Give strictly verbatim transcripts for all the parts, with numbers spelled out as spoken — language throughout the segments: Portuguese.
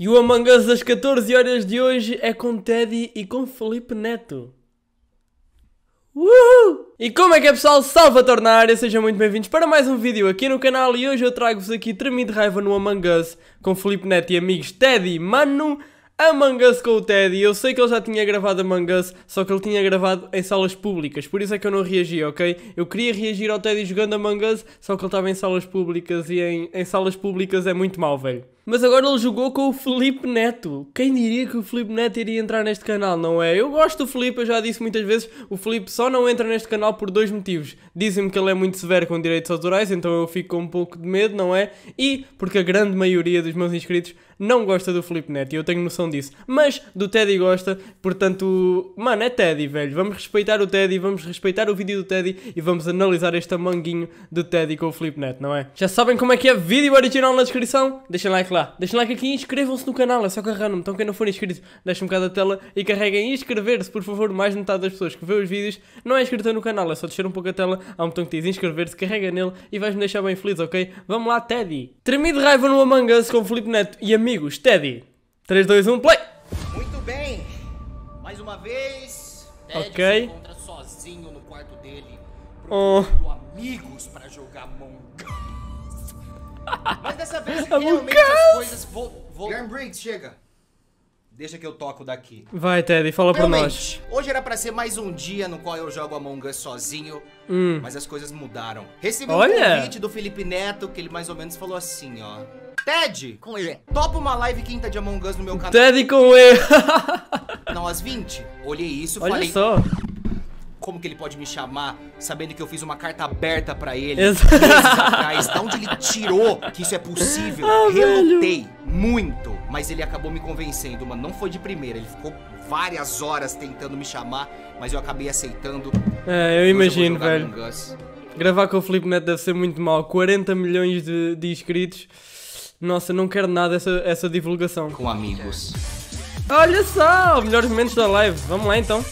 E o Among Us das catorze horas de hoje é com Teddy e com Felipe Neto. Uhul! E como é que é, pessoal? Salvatore na área, sejam muito bem-vindos para mais um vídeo aqui no canal. E hoje eu trago-vos aqui Tremido de Raiva no Among Us com Felipe Neto e amigos Teddy Mano. Among Us com o Teddy. Eu sei que ele já tinha gravado Among Us, só que ele tinha gravado em salas públicas, por isso é que eu não reagi, ok? Eu queria reagir ao Teddy jogando Among Us, só que ele estava em salas públicas e em, em salas públicas é muito mau, velho. Mas agora ele jogou com o Felipe Neto. Quem diria que o Felipe Neto iria entrar neste canal, não é? Eu gosto do Felipe, eu já disse muitas vezes, o Felipe só não entra neste canal por dois motivos. Dizem-me que ele é muito severo com direitos autorais, então eu fico com um pouco de medo, não é? E porque a grande maioria dos meus inscritos não gosta do Felipe Neto, e eu tenho noção disso. Mas do Teddy gosta, portanto, mano, é Teddy, velho. Vamos respeitar o Teddy, vamos respeitar o vídeo do Teddy e vamos analisar este amanguinho do Teddy com o Felipe Neto, não é? Já sabem como é que é? Vídeo original na descrição? Deixem like lá. Deixem like aqui e inscrevam-se no canal, é só carregar-me. Então quem não for inscrito, deixem um bocado a tela e carreguem inscrever-se, por favor. Mais de metade das pessoas que vê os vídeos não é inscrita no canal, é só descer um pouco a tela. Há um botão que diz inscrever-se, carrega nele e vais-me deixar bem feliz, ok? Vamos lá, Teddy. Tremido de raiva no Among Us com o Felipe Neto e amigos Teddy. três, dois, um, play! Muito bem, mais uma vez, Teddy Ok. se encontra sozinho no quarto dele, Oh. procurando amigos para jogar Among Us. Mas dessa vez, Among realmente Us. as coisas vão... Garen Briggs, chega. Deixa que eu toco daqui. Vai, Teddy, fala para nós. Realmente, hoje era pra ser mais um dia no qual eu jogo Among Us sozinho, Hum. mas as coisas mudaram. Recebi Olha. um convite do Felipe Neto, que ele mais ou menos falou assim, ó. Ted, com ele, topa uma live quinta de Among Us no meu canal. Teddy com E. Não, às vinte. Olhei isso e Olha falei, só. como que ele pode me chamar, sabendo que eu fiz uma carta aberta pra ele Ex- meses atrás? Da onde ele tirou que isso é possível? Ah, Relutei muito, mas ele acabou me convencendo, mano. Não foi de primeira, ele ficou várias horas tentando me chamar, mas eu acabei aceitando. É, eu Hoje imagino, vou jogar velho. Among Us. Gravar com o Felipe Neto deve ser muito mal. quarenta milhões de, de inscritos. Nossa, não quero nada essa, essa divulgação. Com amigos. Olha só, os melhores momentos da live. Vamos lá então.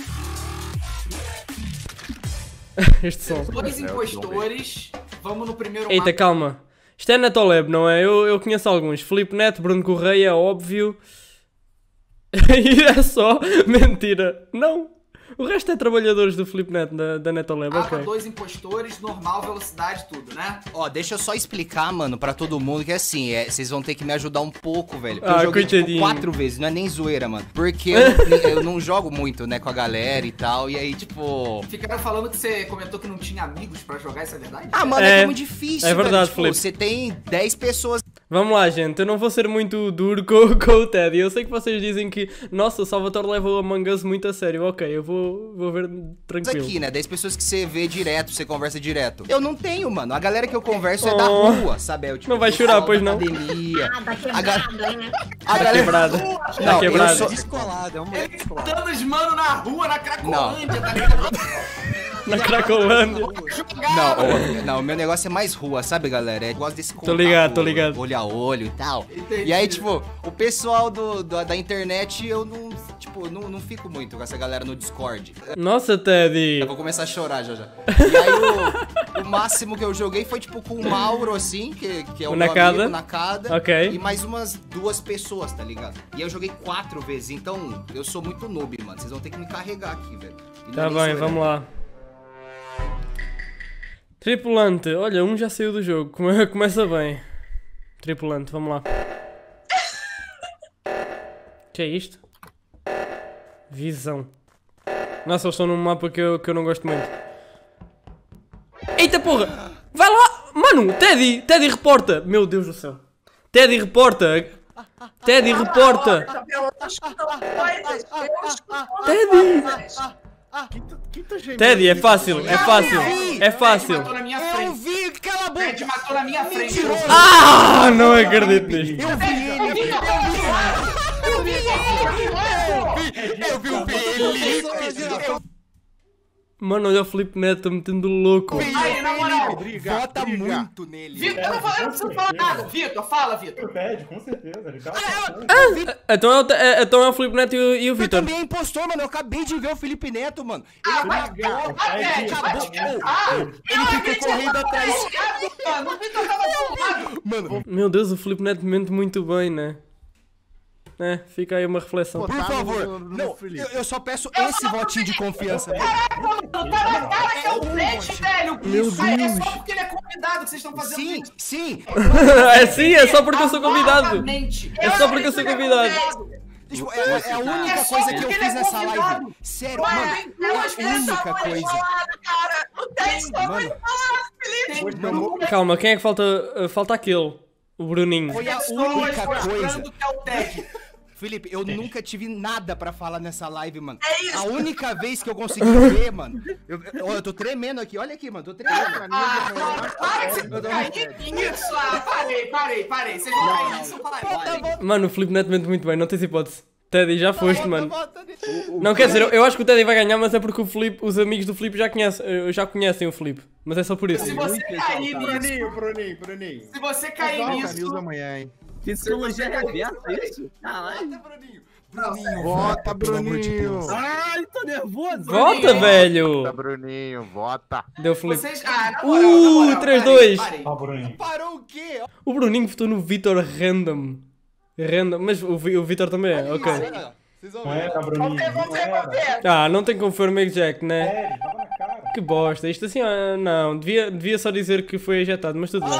Este som. Dois impostores, vamos no primeiro Eita, mapa. calma. Isto é Netolab, não é? Eu, eu conheço alguns. Felipe Neto, Bruno Correia, óbvio. E é só mentira. Não. O resto é trabalhadores do Felipe Neto, da, da Netolab, Mapa, ok. dois impostores, normal, velocidade, tudo, né? Ó, deixa eu só explicar, mano, pra todo mundo que é assim, é, vocês vão ter que me ajudar um pouco, velho. Porque Ah, eu joguei tipo, coitadinho. quatro vezes, não é nem zoeira, mano. Porque eu, eu não jogo muito, né, com a galera e tal, e aí, tipo... Ficaram falando que você comentou que não tinha amigos pra jogar, isso é verdade? Ah, mano, é, É, que é muito difícil, é verdade, velho. Tipo, Felipe. você tem dez pessoas Vamos lá, gente. Eu não vou ser muito duro com, com o Teddy. Eu sei que vocês dizem que, nossa, o Salvatore leva o Among Us muito a sério. Ok, eu vou, vou ver tranquilo. aqui, né, dez pessoas que você vê direto, você conversa direto. Eu não tenho, mano. A galera que eu converso é da Oh. rua, sabe? É o tipo Não vai pessoal chorar, da pois não? academia. Ah, tá A, ga... quebrado, né? a Tá galera... quebrada. Não, Tá eu quebrada. sou... Descolado, é um moleque descolado. Dando os mano na rua, na Cracolândia, tá ligado? Na Cracolândia. Não, ô, não, o meu negócio é mais rua, sabe, galera? É gosto desse contato, ligado, tô ligado. olho a olho e tal. Entendi. E aí, tipo, o pessoal do, do- da internet, eu não, tipo, não, não fico muito com essa galera no Discord. Nossa, Teddy. Eu vou começar a chorar já já. E aí, o, o máximo que eu joguei foi, tipo, com o Mauro, assim, que, que é o, O meu Nakada. amigo, Nakada. Ok. E mais umas duas pessoas, tá ligado? E eu joguei quatro vezes, então eu sou muito noob, mano. Vocês vão ter que me carregar aqui, velho. E não Tá é nem bem, zoeira. vamos lá. Tripulante. Olha, um já saiu do jogo. Come- Começa bem. Tripulante, vamos lá. Que é isto? Visão. Nossa, eles estão num mapa que eu, que eu não gosto muito. Eita porra! Vai lá! Mano, Teddy! Teddy reporta! Meu Deus do céu. Teddy reporta! Teddy reporta! Teddy! Quinta gêmea. Teddy, é fácil, é fácil, é fácil. Matou na minha Eu frente. vi, cala a Fred boca! matou na minha frente. Mentiroso. Ah, não acredito nisto. Eu vi ele! Eu vi ele! Eu vi o Felipe! Mano, olha o Felipe Neto, tá metendo louco. Aí, na moral. Briga, Vota briga. muito nele! Vitor, eu não falo- eu não preciso falar nada. Vitor, fala, Vitor. Pede, com certeza. Ele tá Então é, o- é- então é o Felipe Neto e o, e o Eu Vitor. também é impostor, mano. Eu acabei de ver o Felipe Neto, mano. Ah, Ele vai acabou, vai, Pede, vai acabou. te cansar. Ele ficou correndo atrás. Mano, o Vitor tava do lado. Mano, Meu Deus, o Felipe Neto mente muito bem, né? É, fica aí uma reflexão. Por Tá favor, no- no não, Felipe. eu, eu só peço esse votinho de confiança. Tá na cara que é o Fred, velho. Meu Isso aí é Deus. só porque ele é convidado que vocês estão fazendo Sim, isso. sim. É sim, é só porque eu sou convidado. Amargamente. É só porque eu sou convidado. Tipo, é, é a única É só coisa que eu porque fiz ele é nessa convidado. live. Sério, Ué, mano, tem é duas a única coisa. Cara, o teste foi Mano, muito fácil, Felipe. Tem duas Calma, quem é que falta? Uh, falta aquele. O Bruninho. foi a pessoas única coisa. mostrando que é o Ted. Felipe, eu nunca tive nada pra falar nessa live, mano. É isso. A única vez que eu consegui ver, mano. Eu, eu, eu tô tremendo aqui, olha aqui, mano. Tô tremendo. Ah, para, para que você Eu dou- cair nisso. Ah, parei, parei, parei. Vocês vão cair nisso, parei. Mano, o Felipe Neto mente muito bem, não tens hipótese. Teddy, já foste, mano. Volta, volta. Não, quer dizer, eu, eu acho que o Teddy vai ganhar, mas é porque o Felipe, os amigos do Felipe já conhecem, eh, já conhecem o Felipe. Mas é só por isso. Se você cair nisso, Bruninho, Bruninho, Bruninho. se você cair Toca nisso... news amanhã, hein? Psicologia reversa, é isso? Caralho. Bruninho. Bruninho, Vota, pelo amor de Bruninho. Deus. Ai, tô nervoso. Vota, Vota, velho! Bruninho, vota. Deu Felipe. Vocês... Ah, na Uh, moral, na moral, três, parei, dois. parei. Parou o quê? O Bruninho votou no Vitor Random. Random, mas o, Vi- o Vitor também é, ok. Vocês vão Não ver. era, Bruninho. Vamos ver, vamos ver, vamos ver. Ah, não tem como for Meg Jack, né? Sério, tava na cara. Que bosta, isto assim, ah, não, devia, devia só dizer que foi ejetado, mas tudo bem.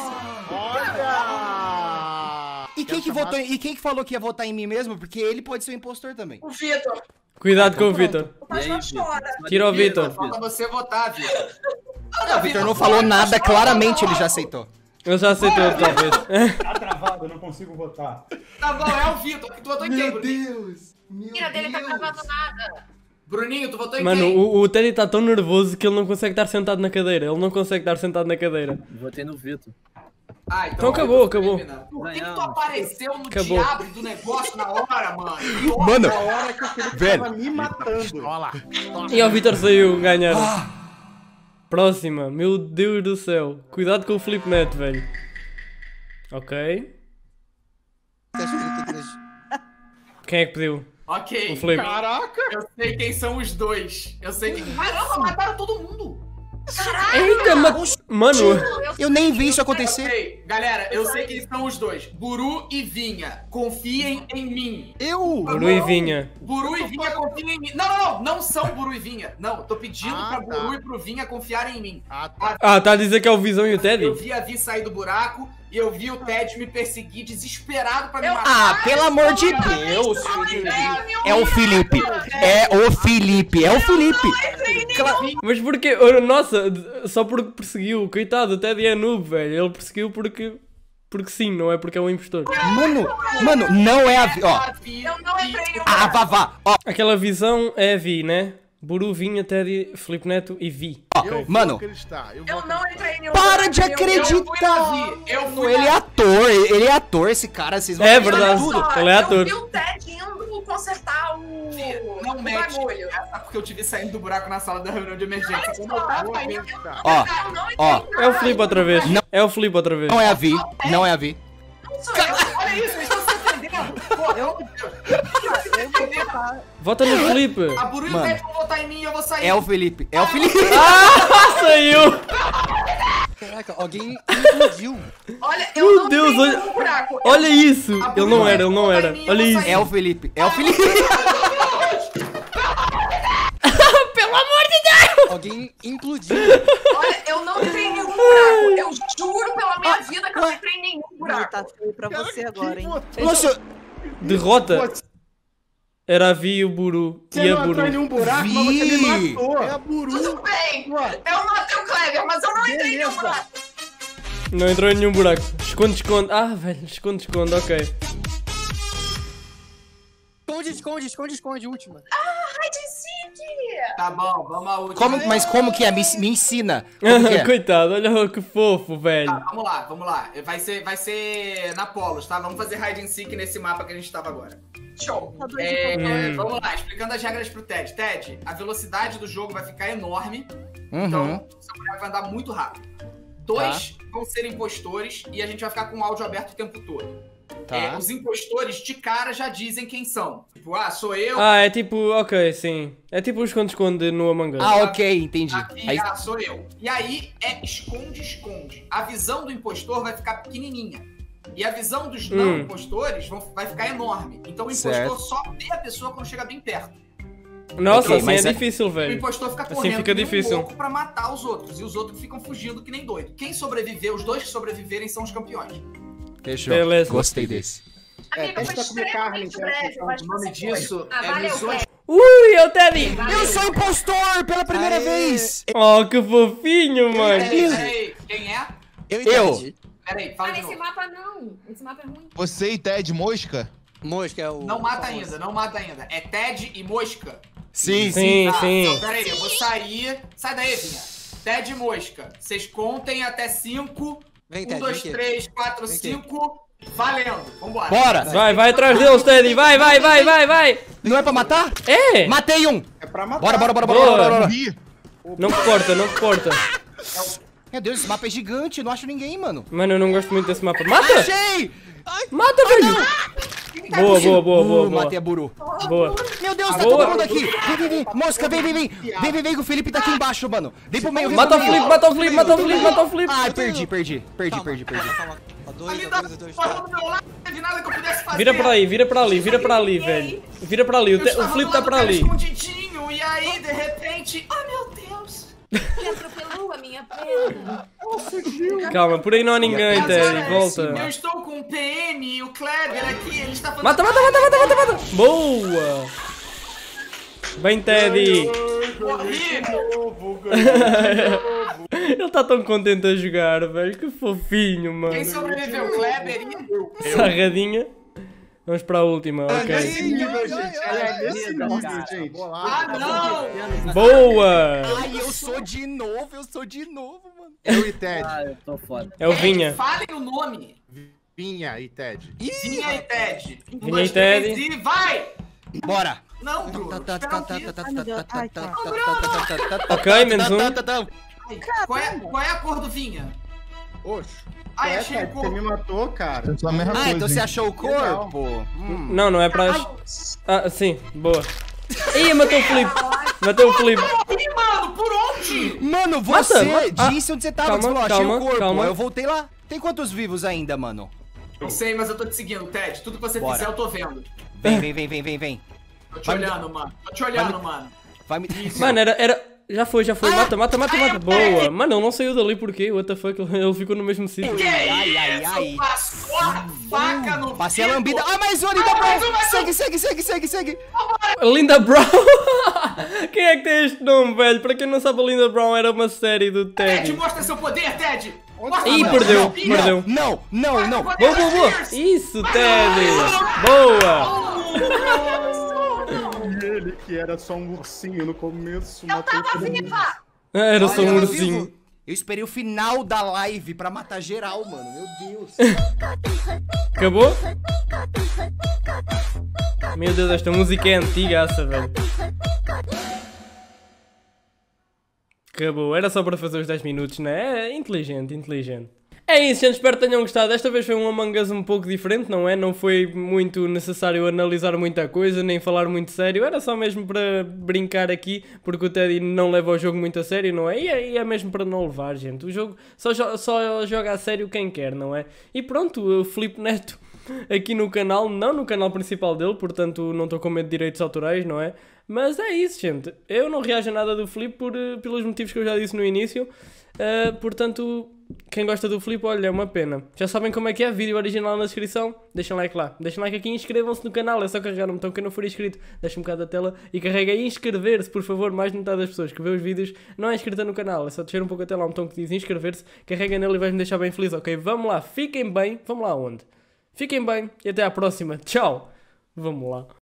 Olha! E quem que votou em- e quem que falou que ia votar em mim mesmo? Porque ele pode ser o impostor também. O Vitor. Cuidado com o Vitor. Mas não chora. Tira o Vitor. Falta você votar, Vitor. Ah, o Victor não falou nada, claramente ele já aceitou. Eu já aceitou outra vez. Tá travado, eu não consigo votar. Tá bom, é o Vitor. Tu votou em quem, Bruninho? Deus! Meu Tira dele, tá gravando nada. Bruninho, tu votou em Mano, quem? o, o Teddy está tão nervoso que ele não consegue estar sentado na cadeira. Ele não consegue estar sentado na cadeira. Votei no Vitor. Ah, Então acabou, eu tô acabou. eliminando. Por que, que tu Ganhamos. apareceu no Acabou. diabo do negócio na hora, mano? Que hora? Mano, A hora que o Felipe Velho. tava me matando. E o Vitor saiu ganhar. Próxima. Meu Deus do céu. Cuidado com o Felipe Neto, velho. Ok. Quem é que pediu? Ok. O Felipe. Caraca! Eu sei quem são os dois. Eu sei quem... Caramba, mataram todo mundo. Eita, ma... Mano. eu nem vi isso acontecer. Ok, galera, eu sei quem são os dois. Buru e Vinha. Confiem em mim. Eu? Buru e Vinha. Buru e Vinha confiem em mim. Não, não, não. Não são Buru e Vinha. Não, tô pedindo Ah, pra tá. Buru e pro Vinha confiarem em mim. Ah, tá. Ah, tá a dizer que é o Visão e o Eu Teddy? vi a Vi sair do buraco e eu vi o Ted me perseguir desesperado pra me Eu- matar. Ah, pelo amor de Deus, Felipe. É o Felipe. É o Felipe. É o Felipe. Mas porquê? Oh, nossa, só porque perseguiu. Coitado, o Teddy é noob, velho. Ele perseguiu porque... Porque sim, não é porque é um impostor. Mano, mano, não é a Vi. Ó, Eu não entrei em um a Vavá. Ó, Aquela visão é a Vi, né? Buru, Vinha, Teddy, Felipe Neto e Vi. Eu mano. vou acreditar. Eu, Eu vou não entrei em nenhum. Para de Eu- acreditar. Eu fui Ele é ator. Ele é ator, esse cara. Vocês vão É acreditar em verdade. tudo. Só, Ele é ator. Eu vi o Ted indo consertar o, Não o mete. bagulho. Essa porque eu tive saindo do buraco na sala da reunião de emergência. Olha Quando eu só, tava vou saindo- acreditar. Ó, Eu não entrei ó. em É o Felipe outra vez. É o Felipe outra vez. Não é a Vi. Não é a Vi. Não sou eu. Olha isso, eles estão se entendendo. Pô, eu... Vota no Felipe. A Buru e o Mano. Ted vão votar em mim e eu vou sair. É o Felipe. É o Felipe. Ah, saiu! Caraca, alguém implodiu. Olha, eu Meu não Deus, entrei em olha- nenhum buraco. Olha isso! A Ele Buru não vai era, ele não votar era. em mim, eu Olha vou isso. sair. É o Felipe. É o Felipe. Pelo amor de Deus! Alguém implodiu. Olha, eu não entrei em nenhum buraco. Eu juro pela minha vida que eu não entrei em nenhum Não, buraco. tá feio pra você agora, hein? Nossa, Derrota. Era a Vi e o Buru. Você E a não entrou em Buru. nenhum buraco, Vi. mas você me matou. É a Buru. Tudo bem. Ué, Eu matei o Kleber, mas eu não entrei em nenhum Beleza. buraco. Não entrou em nenhum buraco. Esconde, esconde. Ah, velho, esconde, esconde, ok. Esconde, esconde, esconde, esconde, última. Ai, decide. Tá bom, vamos à última. como, mas como que é? Me, me ensina. Como que é? Coitado, olha que fofo, velho. Tá, vamos lá, vamos lá. Vai ser, vai ser na Polos, tá? Vamos fazer hide and seek nesse mapa que a gente tava agora. Show. Tá doido É, de Hum. Vamos lá, explicando as regras pro Ted. Ted, a velocidade do jogo vai ficar enorme, Uhum. então o seu boneco vai andar muito rápido. Dois vão ser impostores e a gente vai ficar com o áudio aberto o tempo todo. Tá. É, os impostores de cara já dizem quem são. Tipo, ah, sou eu. Ah, é tipo, ok, sim. É tipo o esconde-esconde no Among Us. Ah, ok, entendi. Aqui, Aí- ah, sou eu. E aí é esconde-esconde. A visão do impostor vai ficar pequenininha. E a visão dos não Hum. impostores vão, vai ficar enorme. Então o impostor Certo. só vê a pessoa quando chega bem perto. Nossa, Ok, assim mas é é- difícil, O velho. impostor fica Assim correndo fica que nem um difícil. louco pra matar os outros. E os outros ficam fugindo que nem doido. Quem sobreviver, os dois que sobreviverem são os campeões. Fechou. Beleza. Gostei desse. Amigo, foi testa comer carne, extremamente testa breve, com mas O nome você foi. disso Ah, é valeu, missões. Ui, é o Teddy! Eu sou impostor pela primeira Aê. vez! Oh, que fofinho, mano. Peraí, peraí. Quem é? Eu Eu. entendi. Peraí, fala Ah, de esse novo. mapa não. Esse mapa é ruim. Você e Ted Mosca? Mosca é o. Não mata famoso. ainda, não mata ainda. É Ted e Mosca. Sim, sim. Sim, Tá, sim. então, peraí, eu vou sair. Sai daí, Vinha. Ted e Mosca. Vocês contem até cinco. Vem, Um, Ted, dois, vem aqui. três, quatro, Vem aqui. cinco. Valendo. Vambora. Bora! Vai, vai atrás deles, Teddy. Vai, vai, vai, vai, vai. Não é pra matar? É! Matei um! É pra matar. Bora, bora, bora, bora, Boa. bora, bora, bora. Ih, Não corta, não corta. Meu Deus, esse mapa é gigante, eu não acho ninguém, mano. Mano, eu não gosto muito desse mapa. Mata! Achei! Mata, velho! Boa, boa, boa, boa, Uh, boa. matei a Buru. Boa. Meu Deus, tá Boa. todo mundo aqui! Vem, vem, vem! Mosca, vem, vem, vem! Vem, vem, vem, que o Felipe tá aqui embaixo, mano. Vem pro meio, vem Mata pro o meio. Flip, mata o Flip, mata o Flip, mata o Flip. Ai, perdi, perdi, perdi, Calma, perdi, perdi. calma, calma. Ó, dois, Ali ó, da dois, ó, dois. porra do meu lado, não teve nada que eu pudesse fazer. Vira pra aí, vira pra ali, vira pra ali, velho. Vira pra ali, o, Eu te- o estava Flip do tá lado pra dela ali. escondidinho, e aí, de repente... Ai, meu Deus. Ele atropelou a minha perna. Calma, por aí não há ninguém, Mas, Teddy. olha, Eu Volta. estou com o P M e o Kleber aqui, ele está falando... Mata, mata, mata, mata, mata, mata. Boa. Vem, Teddy. Corri. Ele tá tão contente a jogar, velho. Que fofinho, mano. Quem sobreviveu? Kleber e... Sarradinha. Vamos para a última, É ok. nesse nível, gente. ai, É nesse ai, nível, cara, gente. Ah, não! Boa. Ai, eu sou de novo, eu sou de novo, mano. Eu e Ted. Ah, eu tô foda. É o Vinha. Falem o nome. Vinha e Ted. Vinha e Ted. Um, Vinha dois, e Ted. três e vai! Bora. Não, Bruno. espera um pouquinho. Ok, menos um. Qual é, qual é a cor do Vinha? Oxe. Ai, É, achei a Ted, você me cor. matou, cara. é só a mesma Ah, coisa. então você hein? achou o corpo? Hum. Não, não é pra... Ah, sim, boa. Ih, matou o Flip. Matei o Flip. Ih, mano, por onde? Mano, Mata, você mata. Ah, disse onde você tava, calma, que você falou, achei calma, o corpo. calma. Eu voltei lá. Tem quantos vivos ainda, mano? Não sei, mas eu tô te seguindo, Ted. Tudo que você Bora. fizer, eu tô vendo. Vem, vem, vem, vem, vem, vem. Tô te Vai me olhando, mano. Tô te olhando, mano. Vai me... Mano, era... era... Já foi, já foi. Mata, mata, mata, mata. Boa. Mano, ele não saiu dali porquê? What the fuck? Ele ficou no mesmo sítio. Que Ai, ai, isso? ai. Passou a faca no Passei a bico. lambida. Ah, mais um, Linda Ah, mais um, Brown. mais um. Segue, segue, segue, segue, segue. Linda Brown. Quem é que tem este nome, velho? Para quem não sabe, a Linda Brown era uma série do Ted, Teddy. mostra seu poder, Ted. Mostra Ih, seu perdeu, poder. perdeu. Não, não, não. Boa, boa, boa. Isso, Teddy. Boa. E ele, que era só um ursinho no começo, Eu matou tava todo mundo. viva. Era só Olha, um eu ursinho. vivo. Eu esperei o final da live pra matar geral, mano. Meu Deus. Acabou? Meu Deus, esta música é antigaça, velho. Acabou, era só para fazer os dez minutos, né? É inteligente, inteligente. É isso, gente, espero que tenham gostado. Desta vez foi um Among Us um pouco diferente, não é? Não foi muito necessário analisar muita coisa, nem falar muito sério. Era só mesmo para brincar aqui, porque o Teddy não leva o jogo muito a sério, não é? E é, e é mesmo para não levar, gente. O jogo só, jo só joga a sério quem quer, não é? E pronto, o Filipe Neto aqui no canal, não no canal principal dele, portanto não estou com medo de direitos autorais, não é? Mas é isso, gente. Eu não reajo a nada do Filipe por, uh, pelos motivos que eu já disse no início. Uh, portanto, quem gosta do Filipe, olha, é uma pena. Já sabem como é que é, vídeo original na descrição. Deixem like lá. Deixem like aqui e inscrevam-se no canal. É só carregar no botão. Quem não for inscrito, deixa um bocado da tela e carrega aí inscrever-se, por favor. Mais de metade das pessoas que vê os vídeos não é inscrita no canal. É só descer um pouco a tela, um botão que diz inscrever-se. Carrega nele e vais-me deixar bem feliz, ok? Vamos lá, fiquem bem. Vamos lá onde? Fiquem bem e até à próxima. Tchau. Vamos lá.